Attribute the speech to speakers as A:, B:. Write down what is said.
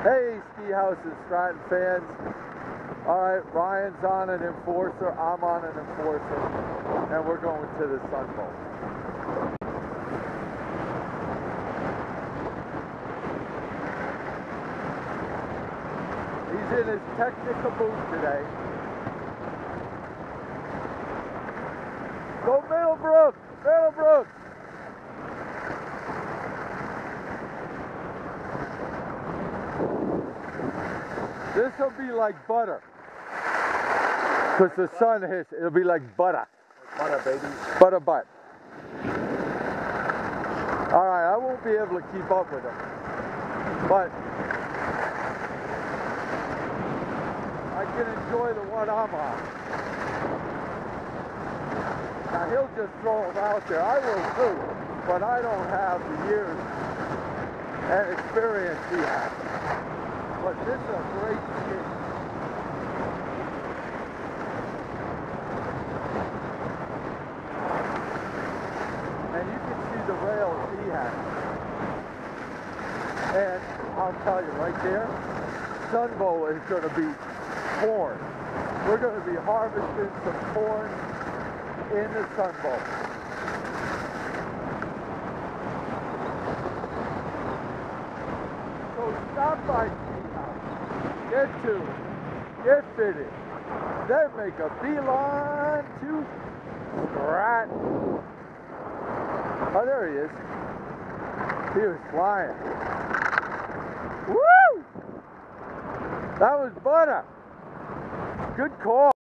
A: Hey, Ski House and Stratton fans. Alright, Ryan's on an Enforcer, I'm on an Enforcer, and we're going to the Sun Bowl. He's in his technical booth today. Go Middlebrook! Middlebrook! This will be like butter. Because the sun hits, it'll be like butter.
B: Butter, baby.
A: Butter butt. Alright, I won't be able to keep up with him. But I can enjoy the one I'm on. Now he'll just throw them out there. I will too. But I don't have the years and experience he has. But this is a great ski. And you can see the rails he has. And I'll tell you right there, Sun Bowl is going to be corn. We're going to be harvesting some corn in the Sun Bowl. So stop by Ski House, get tuned, get fitted, then make a beeline to Stratton. Oh, there he is. He was flying. Woo! That was butter. Good call.